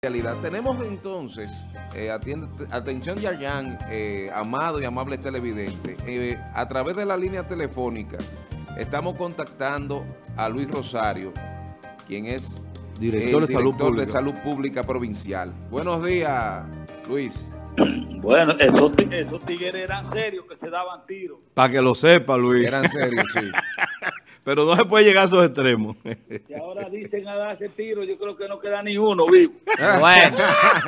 realidad. Tenemos entonces, atención Yayan, amado y amable televidente, a través de la línea telefónica estamos contactando a Luis Rosario, quien es director de Salud Pública Provincial. Buenos días, Luis. Bueno, esos tigres eran serios que se daban tiros. Para que lo sepa, Luis. Eran serios, sí. Pero no se puede llegar a esos extremos. Y ahora dicen a darse tiros, yo creo que no queda ni uno vivo. Bueno.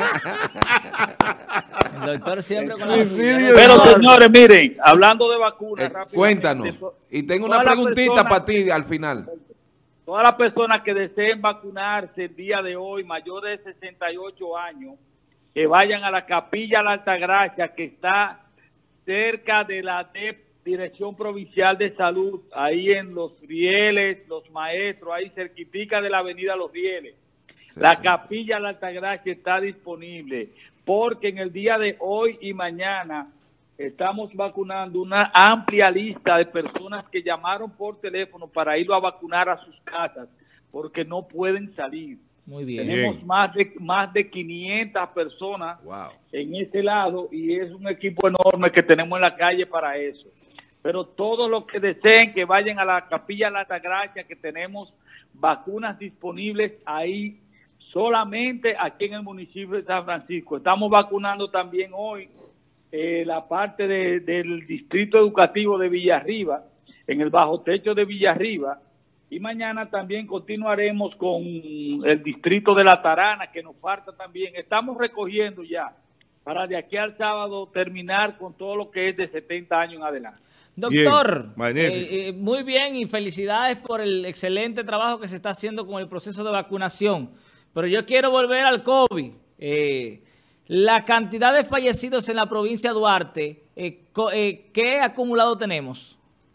El doctor siempre con la Pero señores, miren, hablando de vacunas, cuéntanos. Y tengo una preguntita para ti al final. Todas las personas que deseen vacunarse el día de hoy, mayores de 68 años, que vayan a la Capilla La Altagracia, que está cerca de la Dirección Provincial de Salud, ahí en Los Rieles, Los Maestros, ahí cerquitica de la avenida Los Rieles. Sí, la Capilla La Altagracia está disponible, porque en el día de hoy y mañana estamos vacunando una amplia lista de personas que llamaron por teléfono para irlo a vacunar a sus casas, porque no pueden salir. Muy bien. Tenemos más de 500 personas en ese lado y es un equipo enorme que tenemos en la calle para eso. Pero todos los que deseen que vayan a la Capilla La Altagracia, que tenemos vacunas disponibles ahí solamente aquí en el municipio de San Francisco. Estamos vacunando también hoy la parte del Distrito Educativo de Villarriba, en el bajo techo de Villarriba. Y mañana también continuaremos con el distrito de La Tarana, que nos falta también. Estamos recogiendo ya para de aquí al sábado terminar con todo lo que es de 70 años en adelante. Doctor, muy bien y felicidades por el excelente trabajo que se está haciendo con el proceso de vacunación. Pero yo quiero volver al COVID. La cantidad de fallecidos en la provincia de Duarte, ¿qué acumulado tenemos?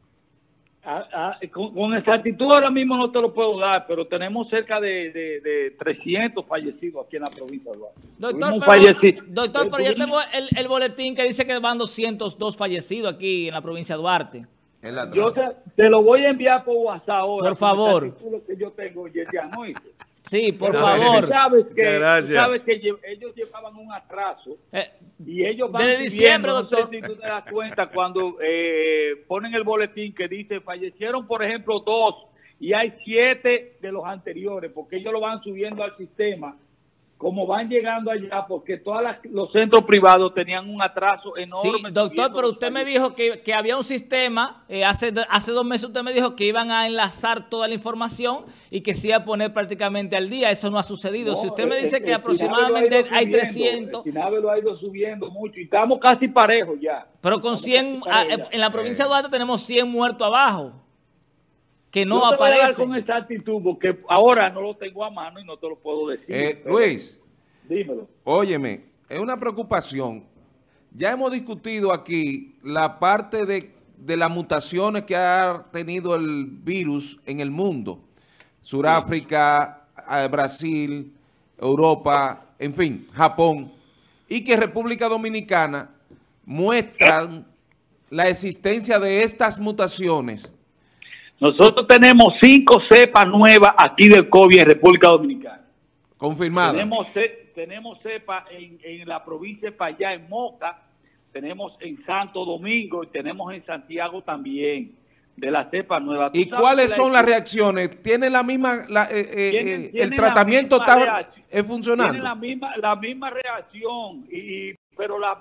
Con exactitud ahora mismo no te lo puedo dar, pero tenemos cerca de 300 fallecidos aquí en la provincia de Duarte. Doctor, pero yo tengo el boletín que dice que van 202 fallecidos aquí en la provincia de Duarte. Yo te lo voy a enviar por WhatsApp ahora. Por favor. Lo que yo tengo, ¿no? Sí, por favor. Sabes que ellos llevaban un atraso y ellos van desde diciembre, doctor. No sé si tú te das cuenta cuando ponen el boletín que dice fallecieron, por ejemplo, 2 y hay 7 de los anteriores, porque ellos lo van subiendo al sistema como van llegando allá, porque todos los centros privados tenían un atraso enorme. Sí, doctor, pero usted me dijo que había un sistema, hace 2 meses usted me dijo que iban a enlazar toda la información y que se iba a poner prácticamente al día. Eso no ha sucedido. No, si usted me dice que aproximadamente hay 300... El SINAVE lo ha ido subiendo mucho y estamos casi parejos ya. Pero con 100, en la provincia de Duarte tenemos 100 muertos abajo, que no aparecen. Con exactitud, porque ahora no lo tengo a mano y no te lo puedo decir. Luis, dímelo. Óyeme, es una preocupación. Ya hemos discutido aquí la parte de las mutaciones que ha tenido el virus en el mundo. Sudáfrica, Brasil, Europa, en fin, Japón. Y que República Dominicana muestran la existencia de estas mutaciones. Nosotros tenemos 5 cepas nuevas aquí del COVID en República Dominicana. Confirmado. Tenemos cepas en la provincia de Payá, en Moca, tenemos en Santo Domingo y tenemos en Santiago también, de la cepa nueva. ¿Y cuáles son las reacciones? ¿Tienen la misma, el tratamiento está funcionando? Tienen la misma reacción, pero las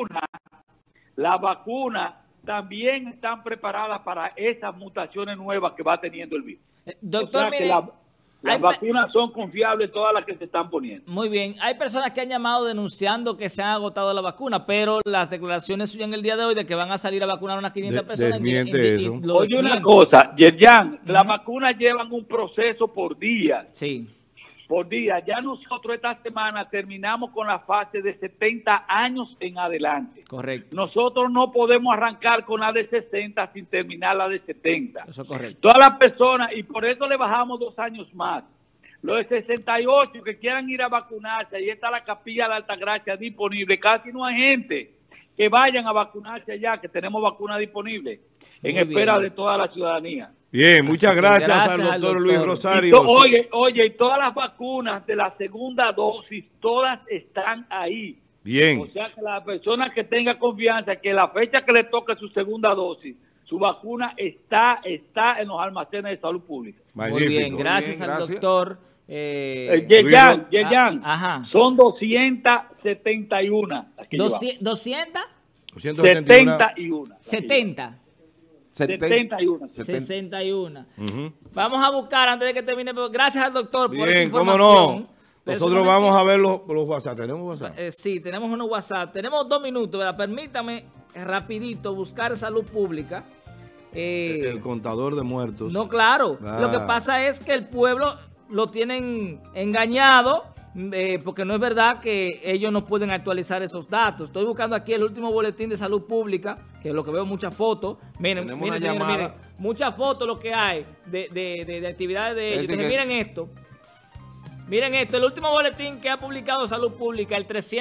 vacunas también están preparadas para esas mutaciones nuevas que va teniendo el virus. Doctor, mire, las vacunas son confiables, todas las que se están poniendo. Muy bien. Hay personas que han llamado denunciando que se han agotado la vacuna, pero las declaraciones suyas en el día de hoy de que van a salir a vacunar a unas 500 personas. Oye, una cosa, Yerjan, las vacunas llevan un proceso por día. Sí. Por día. Ya nosotros esta semana terminamos con la fase de 70 años en adelante. Correcto. Nosotros no podemos arrancar con la de 60 sin terminar la de 70. Eso es correcto. Todas las personas, y por eso le bajamos 2 años más. Los de 68 que quieran ir a vacunarse, ahí está la Capilla La Altagracia disponible. Casi no hay gente que vayan a vacunarse allá, que tenemos vacunas disponibles en espera de toda la ciudadanía. Bien, muchas gracias al doctor Luis Rosario. Oye, y todas las vacunas de la segunda dosis, todas están ahí. Bien. O sea que la persona que tenga confianza que la fecha que le toque su segunda dosis, su vacuna está en los almacenes de salud pública. Magnífico. Muy bien, gracias al doctor. Yeyan, son 271. 271. 71. Vamos a buscar antes de que termine. Gracias al doctor por esa información. Cómo no. Nosotros vamos a ver los WhatsApp. ¿Tenemos WhatsApp? Sí, tenemos unos WhatsApp. Tenemos 2 minutos, ¿verdad? Permítame rapidito buscar salud pública. El contador de muertos. No, claro. Lo que pasa es que el pueblo lo tienen engañado porque no es verdad que ellos no pueden actualizar esos datos. Estoy buscando aquí el último boletín de salud pública, que es lo que veo muchas fotos. Miren, señores, muchas fotos lo que hay de actividades de ellos. Entonces, miren esto. Miren esto, el último boletín que ha publicado Salud Pública, el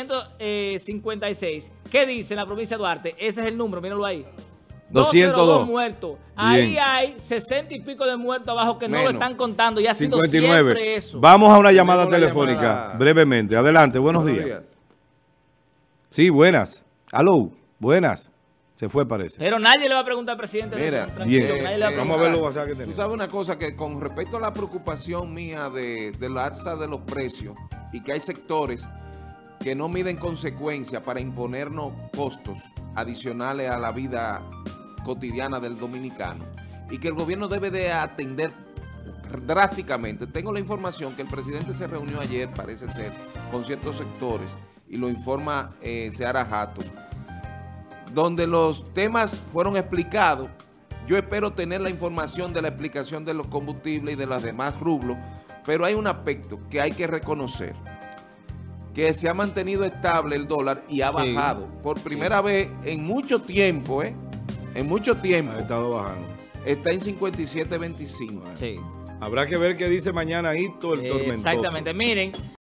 356. ¿Qué dice en la provincia de Duarte? Ese es el número, mírenlo ahí. 202 muertos. Ahí hay 60 y pico de muertos abajo que no lo están contando y ha sido 59. Siempre eso. Vamos a una llamada telefónica brevemente. Adelante, buenos días. Sí, buenas. Aló, buenas. Se fue, parece. Pero nadie le va a preguntar al presidente. Mira, bien. Vamos a ver los WhatsApp que tenemos. Tú sabes una cosa, que con respecto a la preocupación mía de la alza de los precios y que hay sectores que no miden consecuencias para imponernos costos adicionales a la vida cotidiana del dominicano y que el gobierno debe de atender drásticamente. Tengo la información que el presidente se reunió ayer, parece ser, con ciertos sectores y lo informa Seara Jato, donde los temas fueron explicados. Yo espero tener la información de la explicación de los combustibles y de los demás rubros, pero hay un aspecto que hay que reconocer, que se ha mantenido estable el dólar y ha bajado. Por primera vez en mucho tiempo, en mucho tiempo. Ha estado bajando. Está en 57.25. Sí. Habrá que ver qué dice mañana Hito el Tormentoso. Exactamente. Miren,